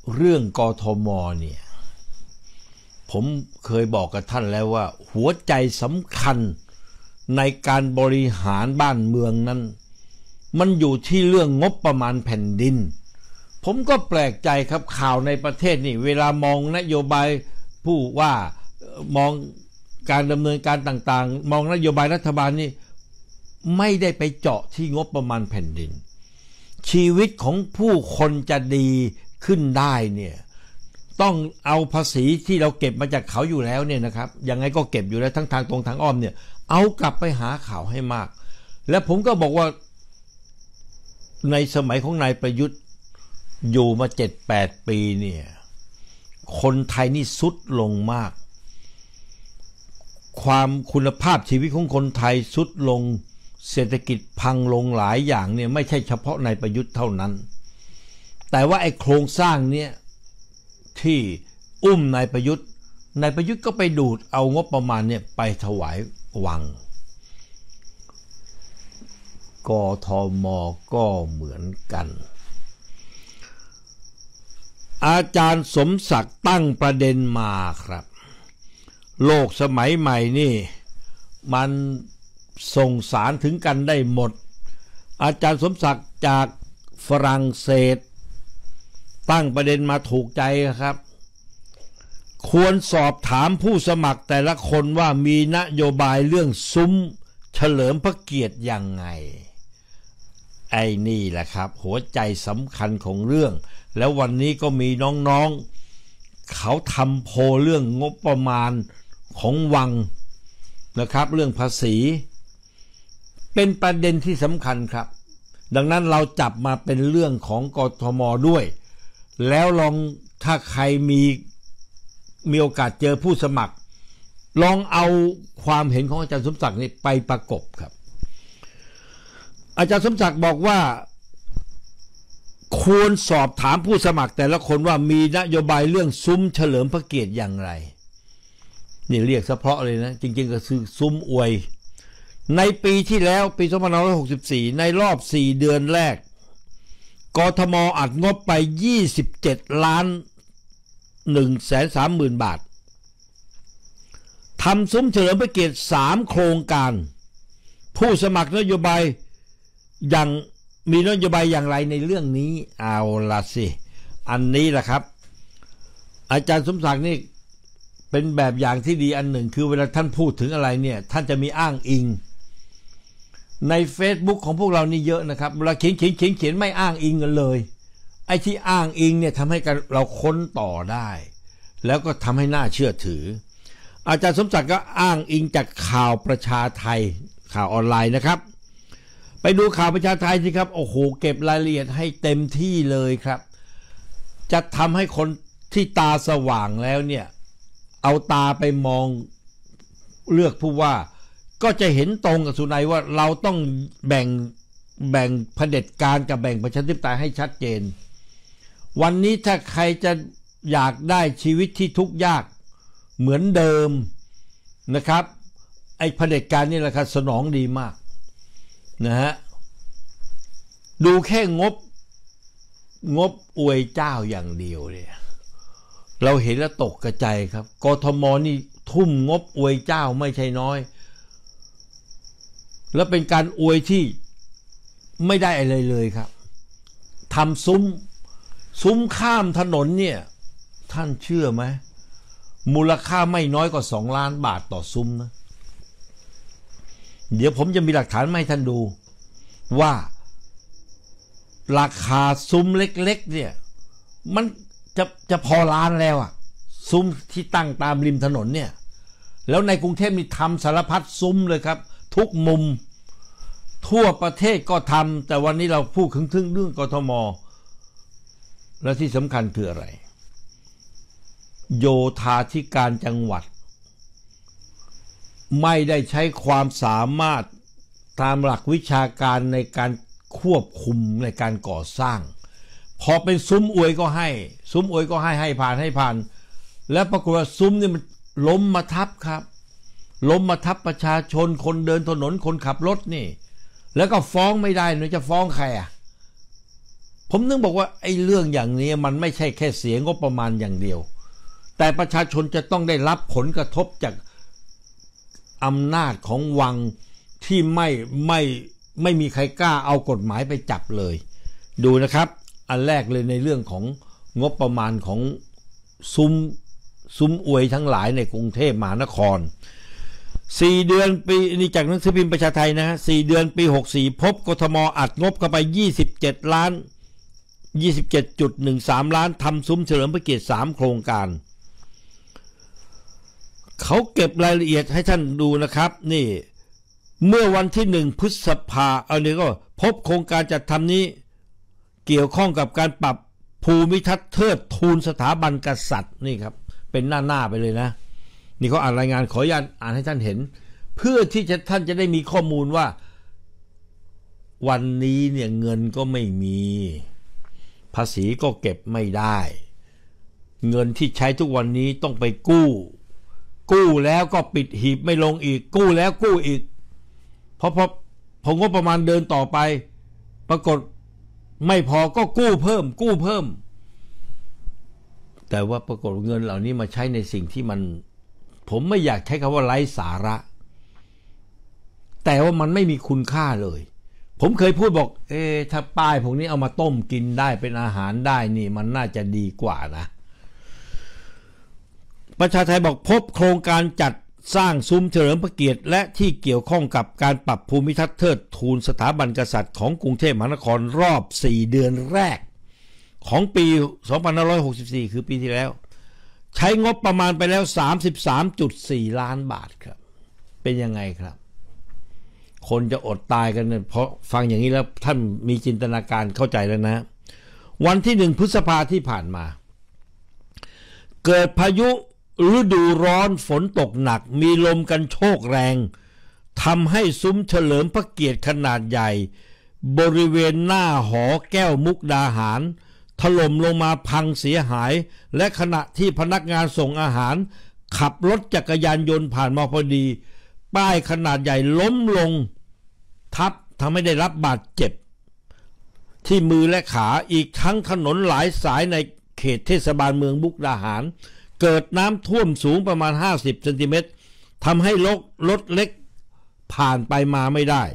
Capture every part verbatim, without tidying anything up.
เรื่องกทมเนี่ยผมเคยบอกกับท่านแล้วว่าหัวใจสำคัญในการบริหารบ้านเมืองนั้นมันอยู่ที่เรื่องงบประมาณแผ่นดินผมก็แปลกใจครับข่าวในประเทศนี่เวลามองนโยบายผู้ว่ามองการดำเนินการต่างๆมองนโยบายรัฐบาลนี่ไม่ได้ไปเจาะที่งบประมาณแผ่นดินชีวิตของผู้คนจะดีขึ้นได้เนี่ยต้องเอาภาษีที่เราเก็บมาจากเขาอยู่แล้วเนี่ยนะครับยังไงก็เก็บอยู่แล้วทั้งทางตรงทางอ้อมเนี่ยเอากลับไปหาข่าวให้มากและผมก็บอกว่าในสมัยของนายประยุทธ์อยู่มา เจ็ดแปด ปีเนี่ยคนไทยนี่สุดลงมากความคุณภาพชีวิตของคนไทยสุดลงเศรษฐกิจพังลงหลายอย่างเนี่ยไม่ใช่เฉพาะนายประยุทธ์เท่านั้นแต่ว่าไอ้โครงสร้างเนี่ยที่อุ้มนายประยุทธ์นายประยุทธ์ก็ไปดูดเอางบประมาณเนี่ยไปถวายวังกทมก็เหมือนกันอาจารย์สมศักดิ์ตั้งประเด็นมาครับโลกสมัยใหม่นี่มันส่งสารถึงกันได้หมดอาจารย์สมศักดิ์จากฝรั่งเศสตั้งประเด็นมาถูกใจครับควรสอบถามผู้สมัครแต่ละคนว่ามีนโยบายเรื่องซุ้มเฉลิมพระเกียรติยังไงไอ้นี่แหละครับหัวใจสำคัญของเรื่องแล้ววันนี้ก็มีน้องๆเขาทำโพลเรื่องงบประมาณของวังนะครับเรื่องภาษีเป็นประเด็นที่สำคัญครับดังนั้นเราจับมาเป็นเรื่องของกทมด้วยแล้วลองถ้าใครมีมีโอกาสเจอผู้สมัครลองเอาความเห็นของอาจารย์สมศักดิ์นี่ไปประกบครับอาจารย์สมศักดิ์บอกว่าควรสอบถามผู้สมัครแต่ละคนว่ามีนโยบายเรื่องซุ้มเฉลิมพระเกียรติอย่างไรนี่เรียกเฉพาะเลยนะจริงๆก็คือซุ้มอวยในปีที่แล้วปีสองพันห้าร้อยหกสิบสี่ในรอบสี่เดือนแรกกทมอัดงบไปยี่สิบเจ็ดล้าน หนึ่งแสนสามหมื่น บาททำซุ้มเฉลิมพระเกียรติสามโครงการผู้สมัครนโยบายอย่างมีนโยบายอย่างไรในเรื่องนี้เอาละสิอันนี้แหละครับอาจารย์สมศักดิ์นี่เป็นแบบอย่างที่ดีอันหนึ่งคือเวลาท่านพูดถึงอะไรเนี่ยท่านจะมีอ้างอิงใน Facebook ของพวกเรานี่เยอะนะครับเวลาเขียนเขียนเขียนเขียนไม่อ้างอิงกันเลยไอ้ที่อ้างอิงเนี่ยทำให้เราค้นต่อได้แล้วก็ทำให้น่าเชื่อถืออาจารย์สมศักดิ์ก็อ้างอิงจากข่าวประชาไทยข่าวออนไลน์นะครับไปดูข่าวประชาไทยสิครับโอ้โหเก็บรายละเอียดให้เต็มที่เลยครับจะทำให้คนที่ตาสว่างแล้วเนี่ยเอาตาไปมองเลือกผู้ว่าก็จะเห็นตรงกับสุนัยว่าเราต้องแบ่งแบ่งเผด็จการกับแบ่งประชาธิปไตยให้ชัดเจนวันนี้ถ้าใครจะอยากได้ชีวิตที่ทุกข์ยากเหมือนเดิมนะครับไอ้เผด็จการนี่แหละครับสนองดีมากนะฮะดูแค่งบงบอวยเจ้าอย่างเดียวเนี่ยเราเห็นแล้วตกกระจายครับกทมนี่ทุ่มงบอวยเจ้าไม่ใช่น้อยแล้วเป็นการอวยที่ไม่ได้อะไรเลยครับทำซุ้มซุ้มข้ามถนนเนี่ยท่านเชื่อไหมมูลค่าไม่น้อยกว่าสองล้านบาทต่อซุ้มนะเดี๋ยวผมจะมีหลักฐานมาให้ท่านดูว่าราคาซุ้มเล็กๆเนี่ยมันจะจะพอล้านแล้วอะซุ้มที่ตั้งตามริมถนนเนี่ยแล้วในกรุงเทพนี่ทำสารพัดซุ้มเลยครับทุกมุมทั่วประเทศก็ทำแต่วันนี้เราพูดถึงถึงเรื่องกทมและที่สำคัญคืออะไรโยธาธิการจังหวัดไม่ได้ใช้ความสามารถตามหลักวิชาการในการควบคุมในการก่อสร้างพอเป็นซุ้มอวยก็ให้ซุ้มอวยก็ให้ให้ผ่านให้ผ่านแล้วปรากฏว่าซุ้มนี่มันล้มมาทับครับล้มมาทับประชาชนคนเดินถนนคนขับรถนี่แล้วก็ฟ้องไม่ได้หนูจะฟ้องใครอ่ะผมนึกบอกว่าไอ้เรื่องอย่างนี้มันไม่ใช่แค่เสียงบประมาณอย่างเดียวแต่ประชาชนจะต้องได้รับผลกระทบจากอำนาจของวังที่ไม่ไม่ไม่มีใครกล้าเอากฎหมายไปจับเลยดูนะครับอันแรกเลยในเรื่องของงบประมาณของซุ้มซุ้มอวยทั้งหลายในกรุงเทพมหานครสี่เดือนปีนี่จากหนังสือพิมพ์ประชาไทยนะฮะสี่เดือนปีหกสิบสี่พบกทมอัดงบเข้าไปยี่สิบเจ็ดล้าน ยี่สิบเจ็ดจุดหนึ่งสาม ล้านทำซุ้มเฉลิมพระเกียรติสามโครงการเขาเก็บรายละเอียดให้ท่านดูนะครับนี่เมื่อวันที่หนึ่งพฤษภาเอาเนี่ยก็พบโครงการจัดทำนี้เกี่ยวข้องกับการปรับภูมิทัศน์เทิดทูนสถาบันกษัตริย์นี่ครับเป็นหน้าหน้าไปเลยนะนี่เขาอ่านรายงานขออนุญาตอ่านให้ท่านเห็นเพื่อที่จะท่านจะได้มีข้อมูลว่าวันนี้เนี่ยเงินก็ไม่มีภาษีก็เก็บไม่ได้เงินที่ใช้ทุกวันนี้ต้องไปกู้กู้แล้วก็ปิดหีบไม่ลงอีกกู้แล้วกู้อีกเพราะพอพองบประมาณเดินต่อไปปรากฏไม่พอก็กู้เพิ่มกู้เพิ่มแต่ว่าปรากฏเงินเหล่านี้มาใช้ในสิ่งที่มันผมไม่อยากใช้คำว่าไร้สาระแต่ว่ามันไม่มีคุณค่าเลยผมเคยพูดบอกเอ๊ะถ้าป้ายพวกนี้เอามาต้มกินได้เป็นอาหารได้นี่มันน่าจะดีกว่านะประชาไทยบอกพบโครงการจัดสร้างซุ้มเฉลิมพระเกียรติและที่เกี่ยวข้องกับการปรับภูมิทัศน์เทิดทูนสถาบันกษัตริย์ของกรุงเทพมหานครรอบสี่เดือนแรกของปีสองพันห้าร้อยหกสิบสี่คือปีที่แล้วใช้งบประมาณไปแล้ว สามสิบสามจุดสี่ ล้านบาทครับเป็นยังไงครับคนจะอดตายกันเพราะฟังอย่างนี้แล้วท่านมีจินตนาการเข้าใจแล้วนะวันที่หนึ่งพฤษภาที่ผ่านมาเกิดพายุฤดูร้อนฝนตกหนักมีลมกันโชกแรงทำให้ซุ้มเฉลิมพระเกียรติขนาดใหญ่บริเวณหน้าหอแก้วมุกดาหารถล่มลงมาพังเสียหายและขณะที่พนักงานส่งอาหารขับรถจักรยานยนต์ผ่านมาพอดีป้ายขนาดใหญ่ล้มลงทับทำให้ได้รับบาดเจ็บที่มือและขาอีกทั้งถนนหลายสายในเขตเทศบาลเมืองมุกดาหารเกิดน้ำท่วมสูงประมาณห้าสิบเซนติเมตรทำให้รถรถเล็กผ่านไปมาไม่ได้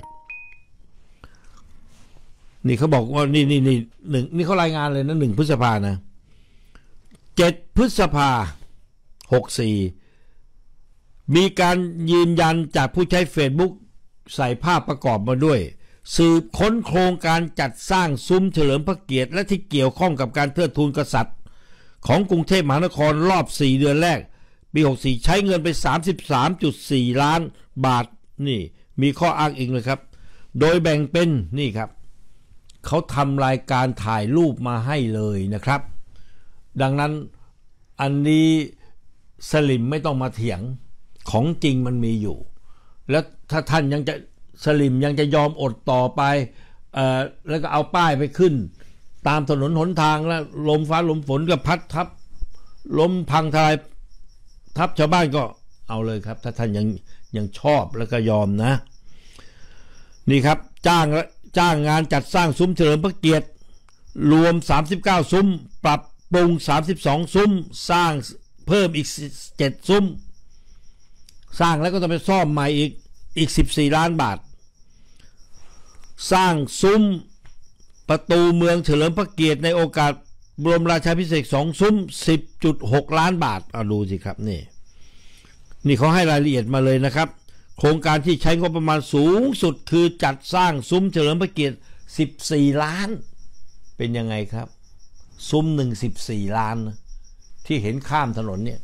นี่เขาบอกว่านี่นี่นี่หนึ่งนี่เขารายงานเลยนะหนึ่งพฤษภานะเจ็ดพฤษภาหกสี่มีการยืนยันจากผู้ใช้เฟซบุ๊กใส่ภาพประกอบมาด้วยสืบค้นโครงการจัดสร้างซุ้มเฉลิมพระเกียรติและที่เกี่ยวข้องกับการเทิดทูนกษัตริย์ของกรุงเทพมหานครรอบสี่เดือนแรกปีหกสิบสี่ใช้เงินไป สามสิบสามจุดสี่ ล้านบาทนี่มีข้ออ้างอิงเลยครับโดยแบ่งเป็นนี่ครับเขาทำรายการถ่ายรูปมาให้เลยนะครับดังนั้นอันนี้สลิมไม่ต้องมาเถียงของจริงมันมีอยู่แล้วถ้าท่านยังจะสลิมยังจะยอมอดต่อไปเอ่อแล้วก็เอาป้ายไปขึ้นตามถนนหนทางแล้วลมฟ้าลมฝนก็พัดทับลมพังทลายทับชาวบ้านก็เอาเลยครับถ้าท่านยังยังชอบแล้วก็ยอมนะนี่ครับจ้างจ้างงานจัดสร้างซุ้มเฉลิมพระเกียรติรวมสามสิบเก้าซุ้มปรับปรุงสามสิบสองซุ้มสร้างเพิ่มอีกเจ็ดซุ้มสร้างแล้วก็ต้องไปซ่อมใหม่อีกอีกสิบสี่ล้านบาทสร้างซุ้มประตูเมืองเฉลิมพระเกียรติในโอกาสบรมราชาภิเษกสองซุ้ม สิบจุดหก ล้านบาทเอาดูสิครับนี่นี่เขาให้รายละเอียดมาเลยนะครับโครงการที่ใช้งบประมาณสูงสุดคือจัดสร้างซุ้มเฉลิมพระเกียรติสิบสี่ล้านเป็นยังไงครับซุ้มหนึ่ง สิบสี่ล้านนะที่เห็นข้ามถนนเนี่ย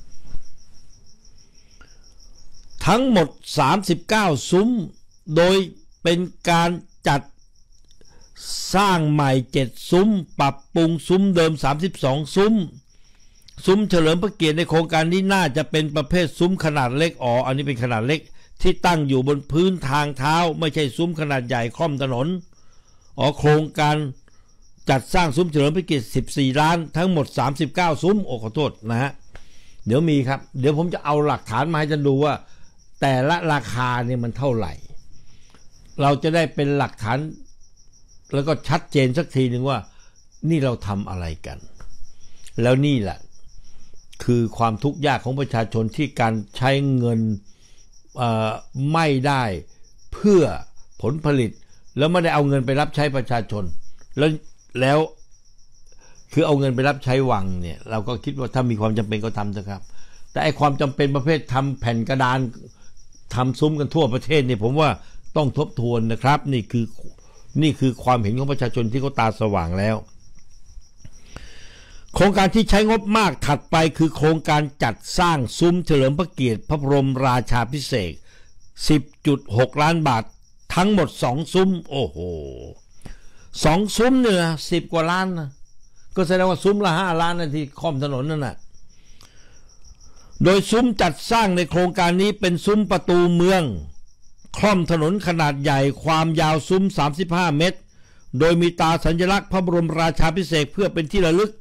ทั้งหมดสามสิบเก้าซุ้มโดยเป็นการจัดสร้างใหม่เจ็ดซุ้มปรับปรุงซุ้มเดิมสามสิบสองซุ้มซุ้มเฉลิมพระเกียรติในโครงการนี้น่าจะเป็นประเภทซุ้มขนาดเล็กอ๋ออันนี้เป็นขนาดเล็กที่ตั้งอยู่บนพื้นทางเท้าไม่ใช่ซุ้มขนาดใหญ่ค่อมถนนอ๋อโครงการจัดสร้างซุ้มเฉลิมพระเกียรติสิบสี่ล้านทั้งหมดสามสิบเก้าซุ้มโอ้ขอโทษนะฮะเดี๋ยวมีครับเดี๋ยวผมจะเอาหลักฐานมาให้ท่านดูว่าแต่ละราคาเนี่ยมันเท่าไหร่เราจะได้เป็นหลักฐานแล้วก็ชัดเจนสักทีหนึ่งว่านี่เราทำอะไรกันแล้วนี่แหละคือความทุกข์ยากของประชาชนที่การใช้เงินไม่ได้เพื่อผลผลิตแล้วไม่ได้เอาเงินไปรับใช้ประชาชนแล้วแล้วคือเอาเงินไปรับใช้วังเนี่ยเราก็คิดว่าถ้ามีความจำเป็นก็ทำเถอะครับแต่ไอ้ความจำเป็นประเภททำแผ่นกระดานทำซุ้มกันทั่วประเทศเนี่ยผมว่าต้องทบทวนนะครับนี่คือนี่คือความเห็นของประชาชนที่เขาตาสว่างแล้วโครงการที่ใช้งบมากถัดไปคือโครงการจัดสร้างซุ้มเฉลิมพระเกียรติพระบรมราชาภิเษก สิบจุดหก ล้านบาททั้งหมดสองซุ้มโอ้โหสองซุ้มเนี่ยสิบกว่าล้านนะก็แสดงว่าซุ้มละห้าล้านนะที่ค่อมถนนนั่นน่ะโดยซุ้มจัดสร้างในโครงการนี้เป็นซุ้มประตูเมืองค่อมถนนขนาดใหญ่ความยาวซุ้มสามสิบห้าเมตรโดยมีตาสัญลักษณ์พระบรมราชาภิเษกเพื่อเป็นที่ระลึก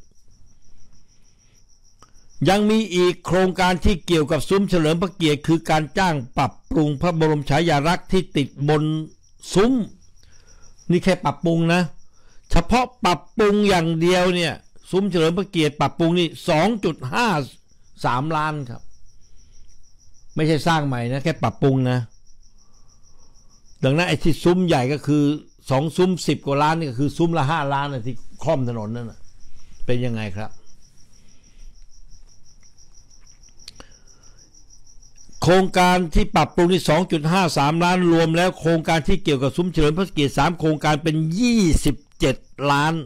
ยังมีอีกโครงการที่เกี่ยวกับซุ้มเฉลิมพระเกียรติคือการจ้างปรับปรุงพระบรมฉายาลักษณ์ที่ติดบนซุ้มนี่แค่ปรับปรุงนะเฉพาะปรับปรุงอย่างเดียวเนี่ยซุ้มเฉลิมพระเกียรติปรับปรุงนี่ สองจุดห้าสาม ล้านครับไม่ใช่สร้างใหม่นะแค่ปรับปรุงนะดังนั้นไอ้ที่ซุ้มใหญ่ก็คือสองซุ้มสิบกว่าล้านนี่ก็คือซุ้มละห้าล้านนะที่คล่อมถนนนั่นนะเป็นยังไงครับโครงการที่ปรับปรุงที่ สองจุดห้าสาม ล้านรวมแล้วโครงการที่เกี่ยวกับซุ้มเฉลิมพระเกียรติสามโครงการเป็นยี่สิบเจ็ดล้าน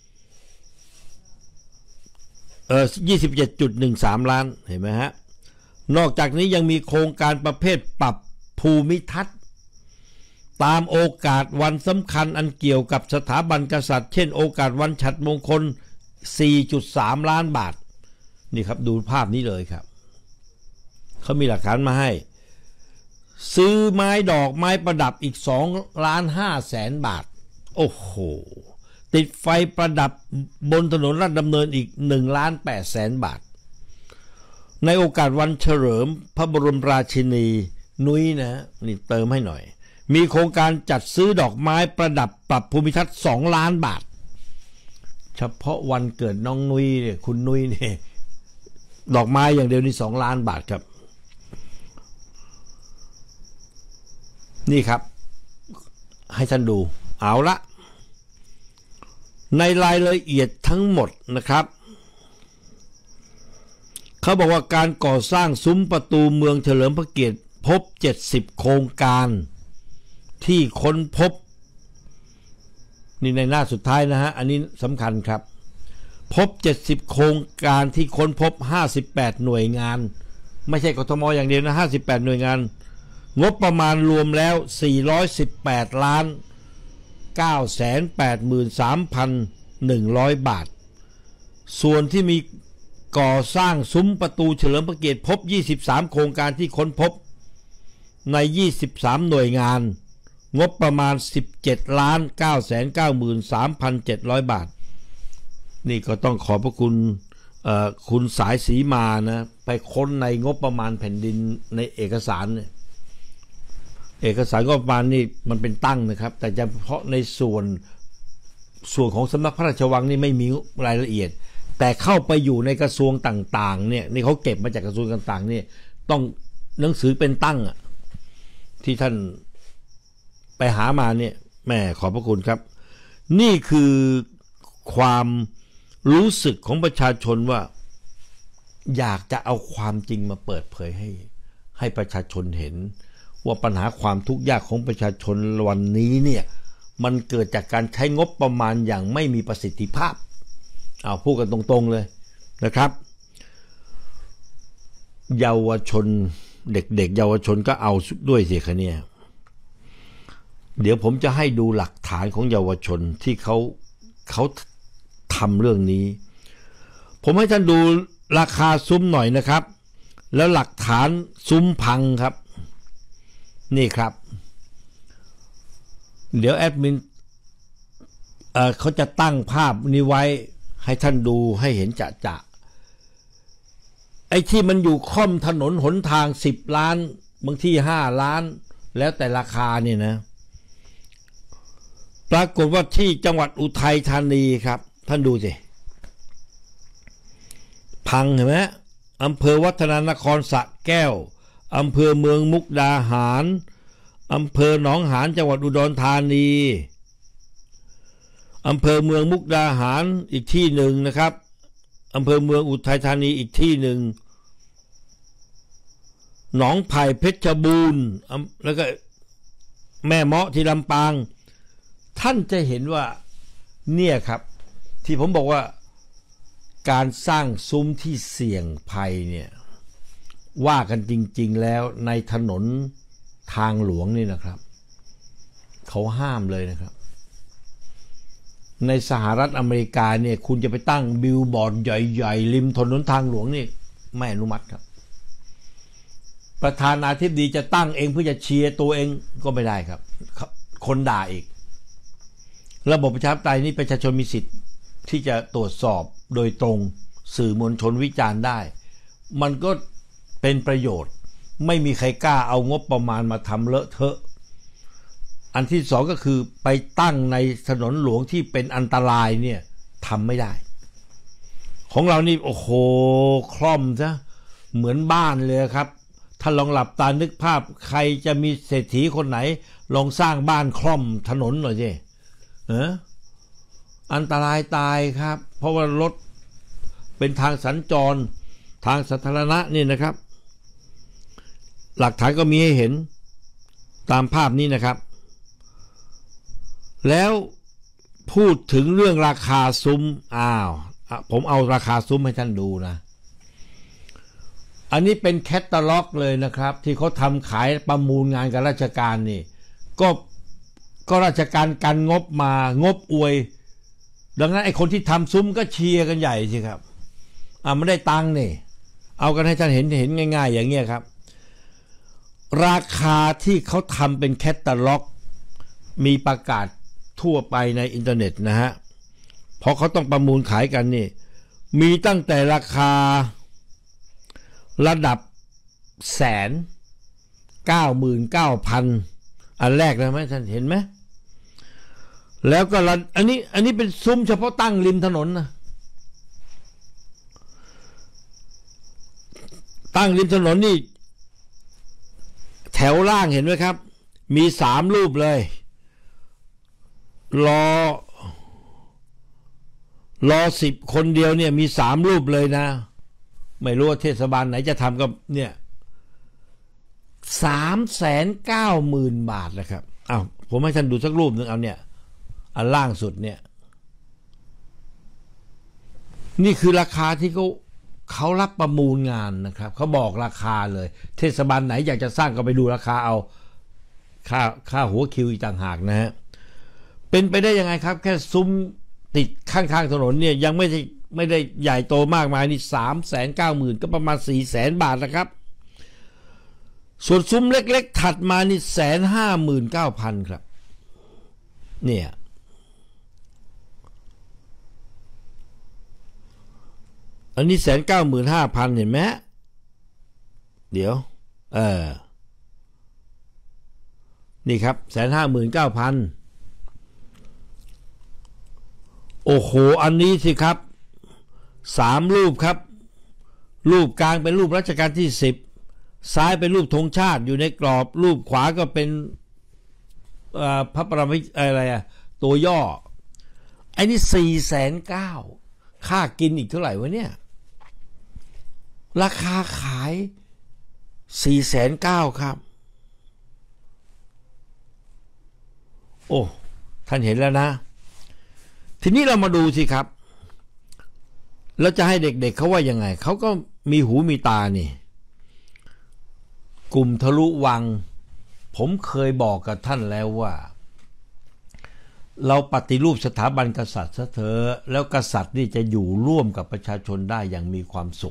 เอ่อ ยี่สิบเจ็ดจุดหนึ่งสาม ล้านเห็นไหมฮะนอกจากนี้ยังมีโครงการประเภทปรับภูมิทัศน์ตามโอกาสวันสำคัญอันเกี่ยวกับสถาบันกษัตริย์เช่นโอกาสวันฉัตรมงคล สี่จุดสาม ล้านบาทนี่ครับดูภาพนี้เลยครับเขามีหลักฐานมาให้ซื้อไม้ดอกไม้ประดับอีกสองล้านห้าแสนบาทโอ้โหติดไฟประดับบนถนนราชดำเนินอีกหนึ่งล้านแปดแสนบาทในโอกาสวันเฉลิมพระบรมราชินีนุ้ยนะนี่เติมให้หน่อยมีโครงการจัดซื้อดอกไม้ประดับปรับภูมิทัศน์สองล้านบาทเฉพาะวันเกิดน้องนุ้ยเนี่ยคุณนุ้ยเนี่ยดอกไม้อย่างเดียวนี่สองล้านบาทครับนี่ครับให้ท่านดูเอาละในรายละเอียดทั้งหมดนะครับเขาบอกว่าการก่อสร้างซุ้มประตูเมืองเฉลิมพระเกียรติพบเจ็ดสิบโครงการที่ค้นพบนี่ในหน้าสุดท้ายนะฮะอันนี้สำคัญครับพบเจ็ดสิบโครงการที่ค้นพบห้าสิบแปดหน่วยงานไม่ใช่กทมอย่างเดียวนะห้าสิบแปดหน่วยงานงบประมาณรวมแล้วสี่ร้อยสิบแปดล้านเก้าแสนแปดหมื่นสามพันหนึ่งร้อยบาทส่วนที่มีก่อสร้างซุ้มประตูเฉลิมพระเกียรติพบยี่สิบสามโครงการที่ค้นพบในยี่สิบสามหน่วยงานงบประมาณสิบเจ็ดล้านเก้าแสนเก้าหมื่นสามพันเจ็ดร้อยบาทนี่ก็ต้องขอบพระคุณคุณสายสีมานะไปค้นในงบประมาณแผ่นดินในเอกสารเนี่ยเอกสารงบประมาณนี่มันเป็นตั้งนะครับแต่เฉพาะในส่วนส่วนของสำนักพระราชวังนี่ไม่มีรายละเอียดแต่เข้าไปอยู่ในกระทรวงต่างๆเนี่ยนี่เขาเก็บมาจากกระทรวงต่างๆนี่ต้องหนังสือเป็นตั้งอ่ะที่ท่านไปหามาเนี่ยแม่ขอบพระคุณครับนี่คือความรู้สึกของประชาชนว่าอยากจะเอาความจริงมาเปิดเผยให้ให้ประชาชนเห็นว่าปัญหาความทุกข์ยากของประชาชนวันนี้เนี่ยมันเกิดจากการใช้งบประมาณอย่างไม่มีประสิทธิภาพเอาพูดกันตรงๆเลยนะครับเยาวชนเด็กๆเยาวชนก็เอาด้วยสิคะเนี่ยเดี๋ยวผมจะให้ดูหลักฐานของเยาวชนที่เขาเขาทำเรื่องนี้ผมให้ท่านดูราคาซุ้มหน่อยนะครับแล้วหลักฐานซุ้มพังครับนี่ครับเดี๋ยวแอดมิน เอ่อ เขาจะตั้งภาพนี้ไว้ให้ท่านดูให้เห็นจะจะไอ้ที่มันอยู่ค่อมถนนหนทางสิบล้านบางที่ห้าล้านแล้วแต่ราคาเนี่ยนะปรากฏว่าที่จังหวัดอุทัยธานีครับท่านดูสิพังเห็นไหมอำเภอวัฒนานครสระแก้วอำเภอเมืองมุกดาหารอำเภอหนองหานจังหวัดอุดรธานีอำเภอเมืองมุกดาหารอีกที่หนึ่งนะครับอำเภอเมืองอุทัยธานีอีกที่หนึ่งหนองไผ่เพชรบูรณ์แล้วก็แม่เมาะที่ลำปางท่านจะเห็นว่าเนี่ยครับที่ผมบอกว่าการสร้างซุ้มที่เสี่ยงภัยเนี่ยว่ากันจริงๆแล้วในถนนทางหลวงนี่นะครับเขาห้ามเลยนะครับในสหรัฐอเมริกาเนี่ยคุณจะไปตั้งบิลบอร์ดใหญ่ๆริมถนนทางหลวงนี่ไม่อนุมัติครับประธานาธิบดีจะตั้งเองเพื่อจะเชียร์ตัวเองก็ไม่ได้ครับคนด่าอีกระบบประชาธิปไตยนี่ประชาชนมีสิทธิ์ที่จะตรวจสอบโดยตรงสื่อมวลชนวิจารณ์ได้มันก็เป็นประโยชน์ไม่มีใครกล้าเอางบประมาณมาทำเลอะเทอะอันที่สองก็คือไปตั้งในถนนหลวงที่เป็นอันตรายเนี่ยทำไม่ได้ของเรานี่โอ้โหคล่อมซะเหมือนบ้านเลยครับถ้าลองหลับตานึกภาพใครจะมีเศรษฐีคนไหนลองสร้างบ้านคล่อมถนนหน่อยสิเอออันตรายตายครับเพราะว่ารถเป็นทางสัญจรทางสาธารณะนี่นะครับหลักฐานก็มีให้เห็นตามภาพนี้นะครับแล้วพูดถึงเรื่องราคาซุ้มอ้าวผมเอาราคาซุ้มให้ท่านดูนะอันนี้เป็นแคตตาล็อกเลยนะครับที่เขาทำขายประมูลงานกับราชการนี่ก็ก็ราชการกันงบมางบอวยดังนั้นไอ้คนที่ทำซุ้มก็เชียร์กันใหญ่สิครับอ่าไม่ได้ตังค์นี่เอากันให้ท่านเห็นเห็นง่ายๆอย่างเงี้ยครับราคาที่เขาทำเป็นแคตตาล็อกมีประกาศทั่วไปในอินเทอร์เน็ตนะฮะเพราะเขาต้องประมูลขายกันนี่มีตั้งแต่ราคาระดับแสนเก้าหมื่นเก้าพันอันแรกนะไหมท่านเห็นไหมแล้วก็อันนี้อันนี้เป็นซุ้มเฉพาะตั้งริมถนนนะตั้งริมถนนนี่แถวล่างเห็นไหมครับมีสามรูปเลยรอรอสิบคนเดียวเนี่ยมีสามรูปเลยนะไม่รู้ว่าเทศบาลไหนจะทำกับเนี่ยสามแสนเก้าหมื่นบาทนะครับอ้าวผมให้ท่านดูสักรูปหนึ่งเอาเนี่ยอันล่างสุดเนี่ยนี่คือราคาที่เขาเขารับประมูลงานนะครับเขาบอกราคาเลยเทศบาลไหนอยากจะสร้างก็ไปดูราคาเอาค่าค่าหัวคิวอีกต่างหากนะฮะเป็นไปได้ยังไงครับแค่ซุ้มติดข้างๆถนนเนี่ยยังไม่ได้ไม่ได้ใหญ่โตมากมายนี่สามแสนเก้าหมื่นก็ประมาณสี่แสนบาทนะครับส่วนซุ้มเล็กๆถัดมานี่แสนห้าหมื่นเก้าพันครับเนี่ยอันนี้แสนเก้าหมื่นห้าพันเห็นไหมเดี๋ยวเออนี่ครับแสนห้าหมื่นเก้าพันโอ้โหอันนี้สิครับสามรูปครับรูปกลางเป็นรูปรัชกาลที่สิบซ้ายเป็นรูปธงชาติอยู่ในกรอบรูปขวาก็เป็นพระประมิตรอะไรอะตัวย่อไอ้นี่สี่แสนเก้าค่ากินอีกเท่าไหร่วะเนี่ยราคาขายสี่แสนเก้าครับโอ้ท่านเห็นแล้วนะทีนี้เรามาดูสิครับแล้วจะให้เด็กๆ เเขาว่ายังไงเขาก็มีหูมีตานี่กลุ่มทะลุวังผมเคยบอกกับท่านแล้วว่าเราปฏิรูปสถาบันกษัตริย์ซะเถอะแล้วกษัตริย์นี่จะอยู่ร่วมกับประชาชนได้อย่างมีความสุข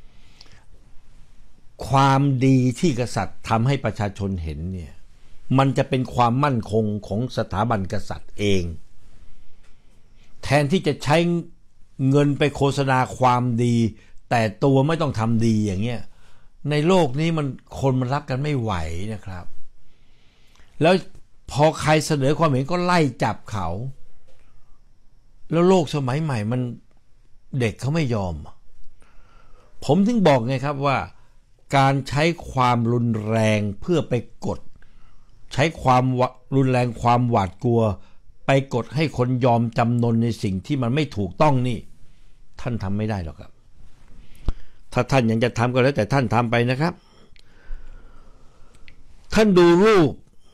ความดีที่กษัตริย์ทำให้ประชาชนเห็นเนี่ยมันจะเป็นความมั่นคงของสถาบันกษัตริย์เองแทนที่จะใช้เงินไปโฆษณาความดีแต่ตัวไม่ต้องทำดีอย่างเงี้ยในโลกนี้มันคนมันรักกันไม่ไหวนะครับแล้วพอใครเสนอความเห็นก็ไล่จับเขาแล้วโลกสมัยใหม่มันเด็กเขาไม่ยอมผมถึงบอกไงครับว่าการใช้ความรุนแรงเพื่อไปกดใช้ความรุนแรงความหวาดกลัวไปกดให้คนยอมจำนนในสิ่งที่มันไม่ถูกต้องนี่ท่านทำไม่ได้หรอกครับถ้าท่านยังจะทำก็แล้วแต่ท่านทำไปนะครับท่านดูรูป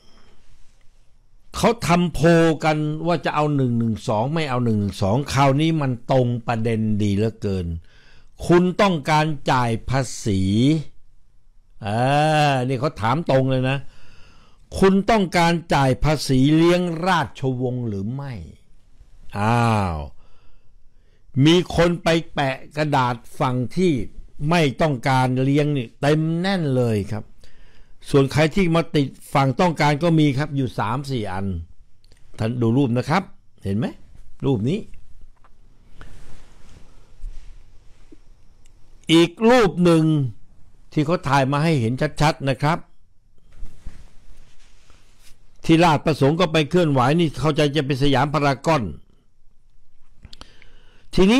เขาทำโพลกันว่าจะเอาหนึ่งหนึ่งสองไม่เอาหนึ่งหนึ่งสองคราวนี้มันตรงประเด็นดีเหลือเกินคุณต้องการจ่ายภาษีอ่านี่เขาถามตรงเลยนะคุณต้องการจ่ายภาษีเลี้ยงราชวงศ์หรือไม่อ้าวมีคนไปแปะกระดาษฝั่งที่ไม่ต้องการเลี้ยงนี่เต็มแน่นเลยครับส่วนใครที่มาติดฝั่งต้องการก็มีครับอยู่ สามสี่ อันท่านดูรูปนะครับเห็นไหมรูปนี้อีกรูปหนึ่งที่เขาถ่ายมาให้เห็นชัดๆนะครับที่ราชประสงค์ก็ไปเคลื่อนไหวนี่เข้าใจจะเป็นสยามพารากอนทีนี้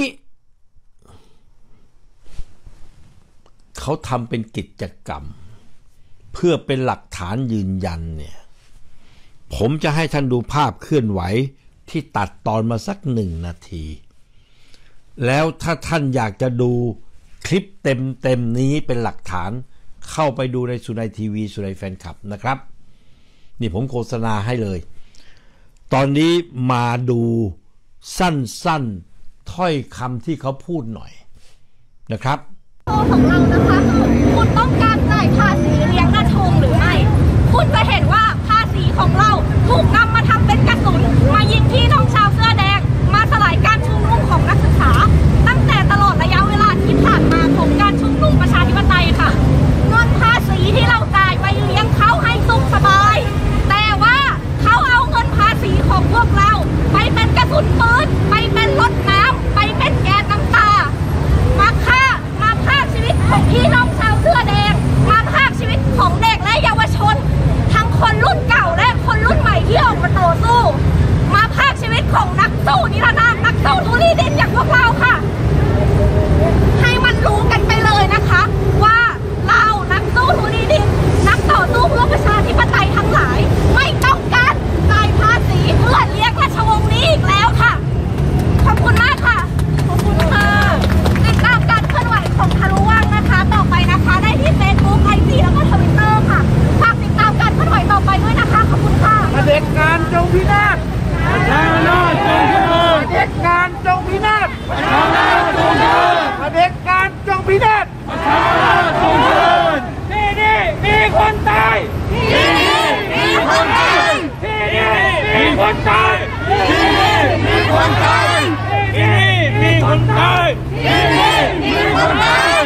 เขาทำเป็นกิจกรรมเพื่อเป็นหลักฐานยืนยันเนี่ยผมจะให้ท่านดูภาพเคลื่อนไหวที่ตัดตอนมาสักหนึ่งนาทีแล้วถ้าท่านอยากจะดูคลิปเต็มๆนี้เป็นหลักฐานเข้าไปดูในสุนัยทีวีสุนัยแฟนคลับนะครับนี่ผมโฆษณาให้เลยตอนนี้มาดูสั้นๆถ้อยคำที่เขาพูดหน่อยนะครับของเรานะคะคุณต้องการจ่ายภาษีเลี้ยงราชวงศ์หรือไม่คุณจะเห็นว่าภาษีของเราถูกนำมาทำเป็นกระสุนมายิงพี่น้องชาวเสื้อแดงมาสลายการชุมนุมของนักศึกษาตั้งแต่ตลอดระยะเวลาที่ผ่านมาของการชุมนุมประชาธิปไตยค่ะเงินภาษีที่เราจ่ายไปเลี้ยงเขาให้สุขสบายแต่ว่าเขาเอาเงินภาษีของพวกเราไปเป็นกระสุนปืนไปเป็นรถน้ำไปเป็นแก๊สน้ำตามาฆ่ามาพากชีวิตของพี่น้องชาวเสื้อแดงมาพากชีวิตของเด็กและเยาวชนทั้งคนรุ่นเก่าและคนรุ่นใหม่ที่ออกมาต่อสู้มาพากชีวิตของนักสู้นิรนามนักสู้ทุลีดินอย่างพวกเราค่ะให้มันรู้กันไปเลยนะคะว่าเรานักสู้ทุลีดินนักต่อสู้เพื่อประชาธิปไตยทั้งหลายไม่ต้องการจ่ายภาษีเพื่อเลี้ยงราชวงศ์นี้อีกแล้วค่ะขอบคุณมากค่ะขอบคุณค่ะติดตามการเคลื่อนไหวของทะลุว่างนะคะต่อไปนะคะได้ที่เฟซบุ๊กไอจีแล้วก็ทวิตเตอร์ค่ะฝากติดตามการเคลื่อนไหวต่อไปด้วยนะคะขอบคุณค่ะเผด็จการจงพินาศประชาชนจงเจริญเผด็จการจงพินาศประชาชนจงเจริญเผด็จการจงพินาศประชาชนจงเจริญที่นี่มีคนตายที่นี่มีคนตายที่นี่มีคนตายที่นี่มีคนตายที่นี่มีคนตายที่นี่มีคนตาย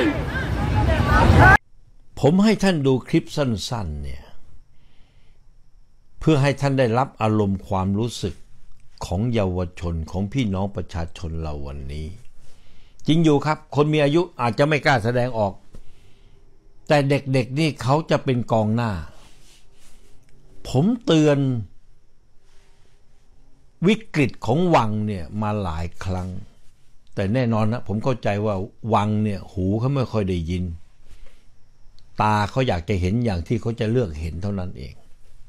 ผมให้ท่านดูคลิปสั้นๆเนี่ยเพื่อให้ท่านได้รับอารมณ์ความรู้สึกของเยาวชนของพี่น้องประชาชนเราวันนี้จริงอยู่ครับคนมีอายุอาจจะไม่กล้าแสดงออกแต่เด็กๆนี่เขาจะเป็นกองหน้าผมเตือนวิกฤตของวังเนี่ยมาหลายครั้งแต่แน่นอนนะผมเข้าใจว่าวังเนี่ยหูเขาไม่ค่อยได้ยินตาเขาอยากจะเห็นอย่างที่เขาจะเลือกเห็นเท่านั้นเอง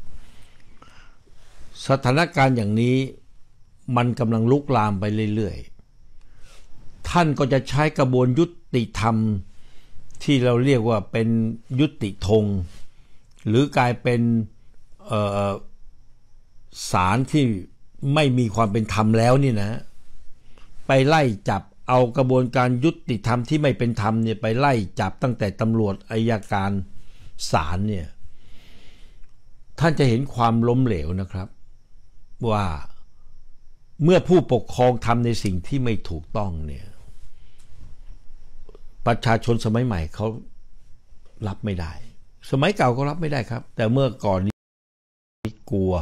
สถานการณ์อย่างนี้มันกำลังลุกลามไปเรื่อยๆท่านก็จะใช้กระบวนยุติธรรมที่เราเรียกว่าเป็นยุติธงหรือกลายเป็นศาลที่ไม่มีความเป็นธรรมแล้วนี่นะไปไล่จับเอากระบวนการยุติธรรมที่ไม่เป็นธรรมเนี่ยไปไล่จับตั้งแต่ตำรวจอัยการศาลเนี่ยท่านจะเห็นความล้มเหลวนะครับว่าเมื่อผู้ปกครองทำในสิ่งที่ไม่ถูกต้องเนี่ยประชาชนสมัยใหม่เขารับไม่ได้สมัยเก่าก็รับไม่ได้ครับแต่เมื่อก่อนนี้กลัว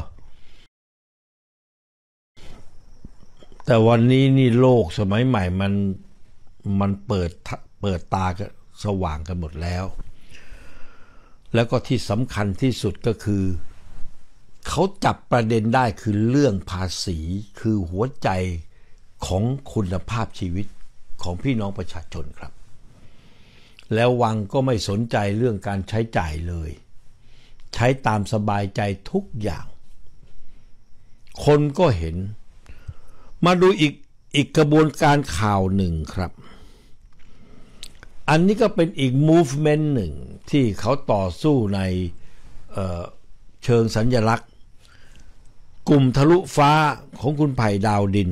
แต่วันนี้นี่โลกสมัยใหม่มันมันเปิดเปิดตากันสว่างกันหมดแล้วแล้วก็ที่สำคัญที่สุดก็คือเขาจับประเด็นได้คือเรื่องภาษีคือหัวใจของคุณภาพชีวิตของพี่น้องประชาชนครับแล้ววังก็ไม่สนใจเรื่องการใช้จ่ายเลยใช้ตามสบายใจทุกอย่างคนก็เห็นมาดูอีกอีกกระบวนการข่าวหนึ่งครับอันนี้ก็เป็นอีก movement หนึ่งที่เขาต่อสู้ในเอ่อเชิงสัญลักษณ์กลุ่มทะลุฟ้าของคุณไผ่ดาวดิน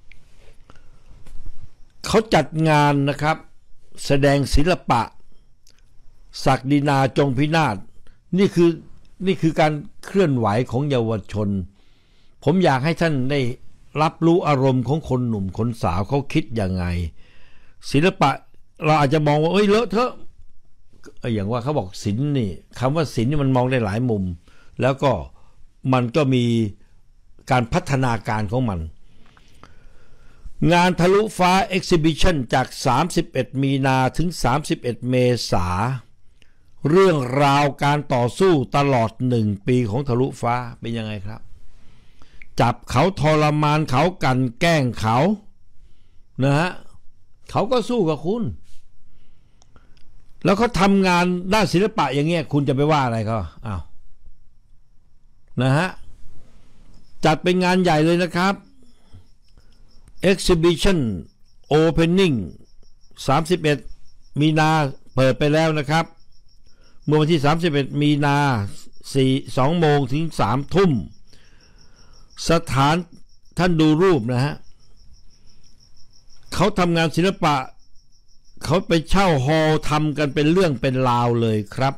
เขาจัดงานนะครับแสดงศิลปะศักดินาจงพินาศนี่คือนี่คือการเคลื่อนไหวของเยาวชนผมอยากให้ท่านได้รับรู้อารมณ์ของคนหนุ่มคนสาวเขาคิดยังไงศิลปะเราอาจจะมองว่าเอ้ยเลอะเทอะอย่างว่าเขาบอกศิลป์นี่คำว่าศิลป์นี่มันมองได้หลายมุมแล้วก็มันก็มีการพัฒนาการของมันงานทะลุฟ้า Exhibition จากสามสิบเอ็ดมีนาถึงสามสิบเอ็ดเมษาเรื่องราวการต่อสู้ตลอดหนึ่งปีของทะลุฟ้าเป็นยังไงครับจับเขาทรมานเขากันแกล้งเขานะฮะเขาก็สู้กับคุณแล้วเขาทำงานด้านศิลปะอย่างเงี้ยคุณจะไปว่าอะไรเขาอ้าวนะฮะจัดเป็นงานใหญ่เลยนะครับ Exhibition Opening สามสิบเอ็ดมีนาเปิดไปแล้วนะครับเมื่อวันที่สามสิบเอ็ดมีนาสองโมงถึงสามทุ่มสถานท่านดูรูปนะฮะเขาทำงานศิลปะเขาไปเช่าฮอลล์ทำกันเป็นเรื่องเป็นราวเลยครับ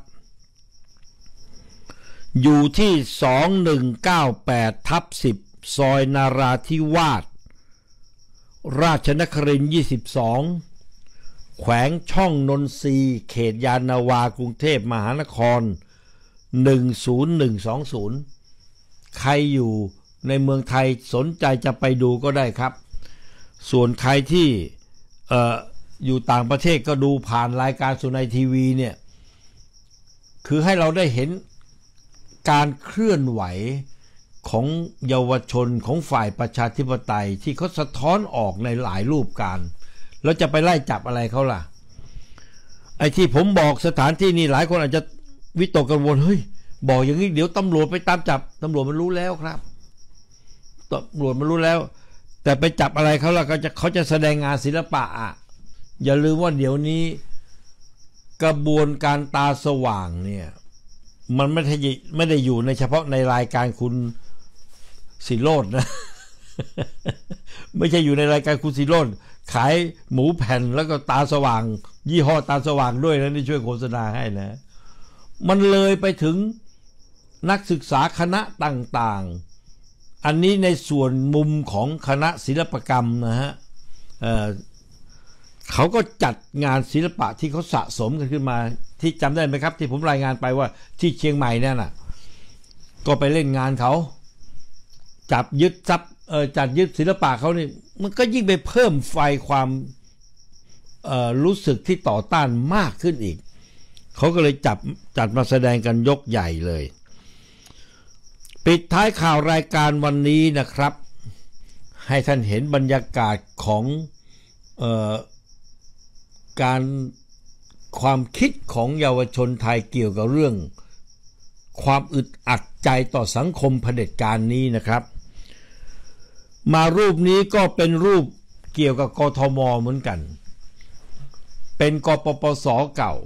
อยู่ที่สองหนึ่งเก้าแปดทับสิบซอยนาราธิวาสราชนครินทร์ยี่สิบสองแขวงช่องนนทรีเขตยานนาวากรุงเทพมหานครหนึ่งศูนย์หนึ่งสองศูนย์ใครอยู่ในเมืองไทยสนใจจะไปดูก็ได้ครับส่วนใครที่เอ่ออยู่ต่างประเทศก็ดูผ่านรายการสุนัยทีวีเนี่ยคือให้เราได้เห็นการเคลื่อนไหวของเยาวชนของฝ่ายประชาธิปไตยที่เขาสะท้อนออกในหลายรูปการแล้วจะไปไล่จับอะไรเขาล่ะไอ้ที่ผมบอกสถานที่นี่หลายคนอาจจะวิตกกังวลเฮ้ยบอกอย่างนี้เดี๋ยวตำรวจไปตามจับตำรวจมันรู้แล้วครับตำรวจมันรู้แล้วแต่ไปจับอะไรเขาล่ะเขาจะเขาจะแสดงงานศิลปะอ่ะอย่าลืมว่าเดี๋ยวนี้กระบวนการตาสว่างเนี่ยมันไม่ได้ไม่ได้อยู่ในเฉพาะในรายการคุณศิโรจน์นะ ไม่ใช่อยู่ในรายการคุณศิโรจน์ขายหมูแผ่นแล้วก็ตาสว่างยี่ห้อตาสว่างด้วยนะนี่ช่วยโฆษณาให้นะมันเลยไปถึงนักศึกษาคณะต่างๆอันนี้ในส่วนมุมของคณะศิลปกรรมนะฮะ เอ่อเขาก็จัดงานศิลปะที่เขาสะสมกันขึ้นมาที่จำได้ไหมครับที่ผมรายงานไปว่าที่เชียงใหม่นั่นน่ะก็ไปเล่นงานเขาจับยึดทรัพย์เอ่อจัดยึดศิลปะเขานี่มันก็ยิ่งไปเพิ่มไฟความเอ่อรู้สึกที่ต่อต้านมากขึ้นอีกเขาก็เลยจับจัดมาแสดงกันยกใหญ่เลยปิดท้ายข่าวรายการวันนี้นะครับให้ท่านเห็นบรรยากาศของเอ่อการความคิดของเยาวชนไทยเกี่ยวกับเรื่องความอึดอัดใจต่อสังคมเผด็จการนี้นะครับมารูปนี้ก็เป็นรูปเกี่ยวกับกทมเหมือนกันเป็นกปปสเก่า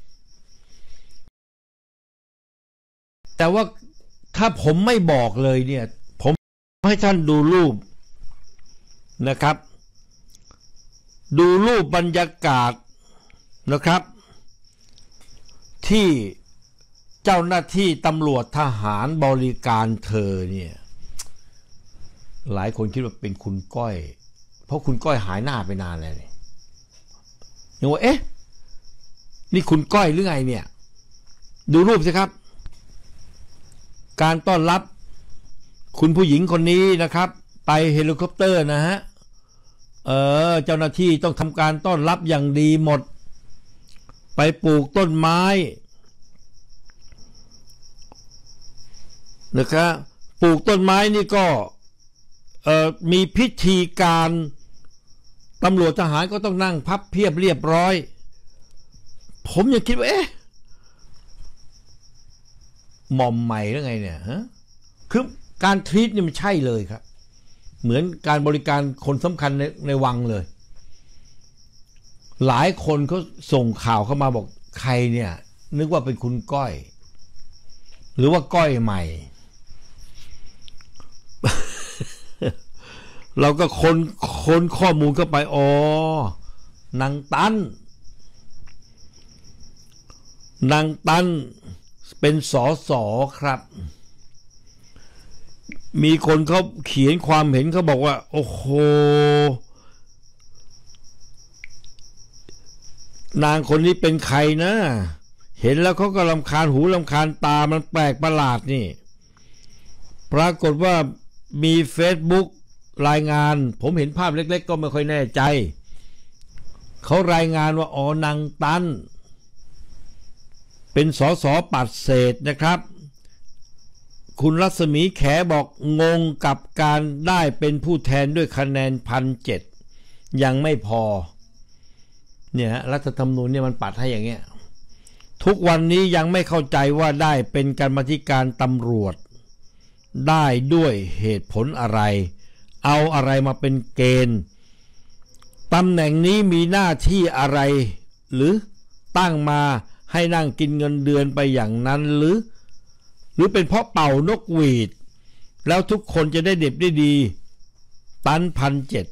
แต่ว่าถ้าผมไม่บอกเลยเนี่ยผมให้ท่านดูรูปนะครับดูรูปบรรยากาศนะครับที่เจ้าหน้าที่ตำรวจทหารบริการเธอเนี่ยหลายคนคิดว่าเป็นคุณก้อยเพราะคุณก้อยหายหน้าไปนานแล้วเนี่ยยังว่าเอ๊ะนี่คุณก้อยหรือไงเนี่ยดูรูปสิครับการต้อนรับคุณผู้หญิงคนนี้นะครับไปเฮลิคอปเตอร์นะฮะเออเจ้าหน้าที่ต้องทำการต้อนรับอย่างดีหมดไปปลูกต้นไม้นะครับปลูกต้นไม้นี่ก็เอ่อมีพิธีการตำรวจทหารก็ต้องนั่งพับเพียบเรียบร้อยผมยังคิดว่าเอ๊ะหม่อมใหม่หรือไงเนี่ยฮะคือการทรีตนี่มันใช่เลยครับเหมือนการบริการคนสำคัญในในวังเลยหลายคนเขาส่งข่าวเข้ามาบอกใครเนี่ยนึกว่าเป็นคุณก้อยหรือว่าก้อยใหม่ เราก็ค้นค้นข้อมูลเข้าไปอ๋อนางตันนางตันเป็นสอสอครับมีคนเขาเขียนความเห็นเขาบอกว่าโอ้โหนางคนนี้เป็นใครนะเห็นแล้วเขาก็รำคาญหูรำคาญตามันแปลกประหลาดนี่ปรากฏว่ามี Facebook รายงานผมเห็นภาพเล็กๆก็ไม่ค่อยแน่ใจเขารายงานว่าอ๋อนางตันเป็นสสปัดเศษนะครับคุณรัศมีแขบอกงงกับการได้เป็นผู้แทนด้วยคะแนนพันเจ็ดยังไม่พอเนี่ยรัฐธรรมนูญเนี่ยมันปัดให้อย่างเงี้ยทุกวันนี้ยังไม่เข้าใจว่าได้เป็นกรรมาธิการตำรวจได้ด้วยเหตุผลอะไรเอาอะไรมาเป็นเกณฑ์ตำแหน่งนี้มีหน้าที่อะไรหรือตั้งมาให้นั่งกินเงินเดือนไปอย่างนั้นหรือหรือเป็นเพราะเป่านกหวีดแล้วทุกคนจะได้เด็บได้ดีตันพันเจ็ด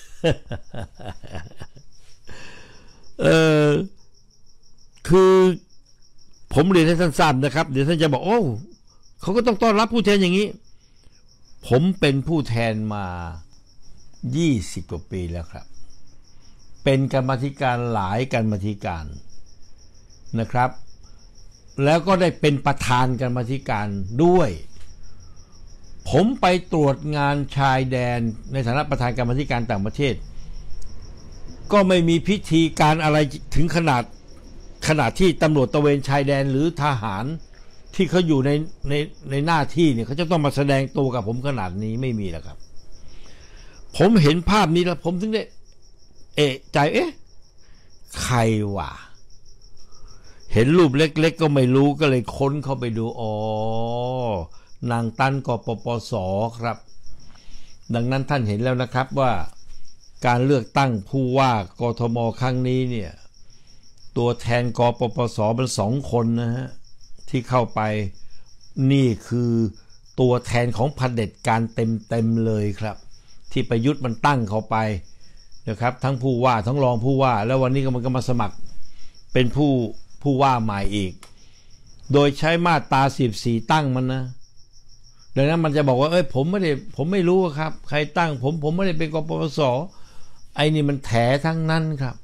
เออคือผมเรียนให้สั้นๆนะครับเดี๋ยวท่านจะบอกโอ้เขาก็ต้องต้อนรับผู้แทนอย่างนี้ผมเป็นผู้แทนมายี่สิบกว่าปีแล้วครับเป็นกรรมาธิการหลายกรรมาธิการนะครับแล้วก็ได้เป็นประธานกรรมาธิการด้วยผมไปตรวจงานชายแดนในฐานะประธานกรรมาธิการต่างประเทศก็ไม่มีพิธีการอะไรถึงขนาดขนาดที่ตำรวจตระเวนชายแดนหรือทหารที่เขาอยู่ในในในหน้าที่เนี่ยเขาจะต้องมาแสดงตัวกับผมขนาดนี้ไม่มีแล้วครับผมเห็นภาพนี้แล้วผมถึงได้เอะใจเอ๊ะใครวะเห็นรูปเล็กๆก็ไม่รู้ก็เลยค้นเข้าไปดูอ๋อนางตันกปปสครับดังนั้นท่านเห็นแล้วนะครับว่าการเลือกตั้งผู้ว่ากทมครั้งนี้เนี่ยตัวแทนกปปสเป็นสองคนนะฮะที่เข้าไปนี่คือตัวแทนของเผด็จการเต็มๆเลยครับที่ประยุทธ์มันตั้งเข้าไปนะครับทั้งผู้ว่าทั้งรองผู้ว่าแล้ววันนี้ก็มันก็มาสมัครเป็นผู้ผู้ว่าใหม่อีกโดยใช้มาตราสิบสี่ตั้งมันนะดังนั้นมันจะบอกว่าเอ้ยผมไม่ได้ผมไม่รู้ครับใครตั้งผมผมไม่ได้เป็นกปปสไอ้นี่มันแถทั้งนั้นครับ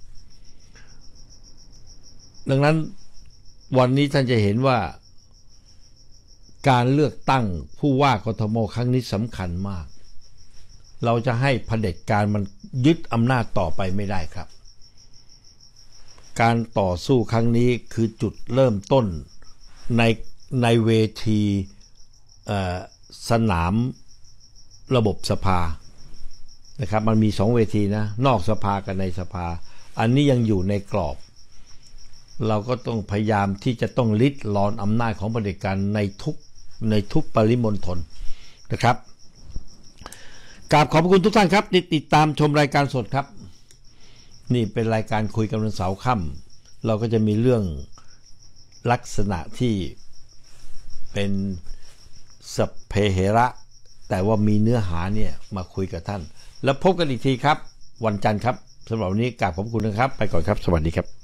ดังนั้นวันนี้ท่านจะเห็นว่าการเลือกตั้งผู้ว่ากทมครั้งนี้สำคัญมากเราจะให้เผด็จการมันยึดอำนาจต่อไปไม่ได้ครับการต่อสู้ครั้งนี้คือจุดเริ่มต้นในในเวทีสนามระบบสภานะครับมันมีสองเวทีนะนอกสภากับในสภาอันนี้ยังอยู่ในกรอบเราก็ต้องพยายามที่จะต้องลิดรอนอำนาจของเผด็จการในทุกในทุกปริมณฑลนะครับกราบขอบคุณทุกท่านครับที่ติดตามชมรายการสดครับนี่เป็นรายการคุยกันวันเสาร์ค่ำเราก็จะมีเรื่องลักษณะที่เป็นสัพเพเหระแต่ว่ามีเนื้อหาเนี่ยมาคุยกับท่านแล้วพบกันอีกทีครับวันจันทร์ครับสำหรับวันนี้กราบขอบคุณนะครับไปก่อนครับสวัสดีครับ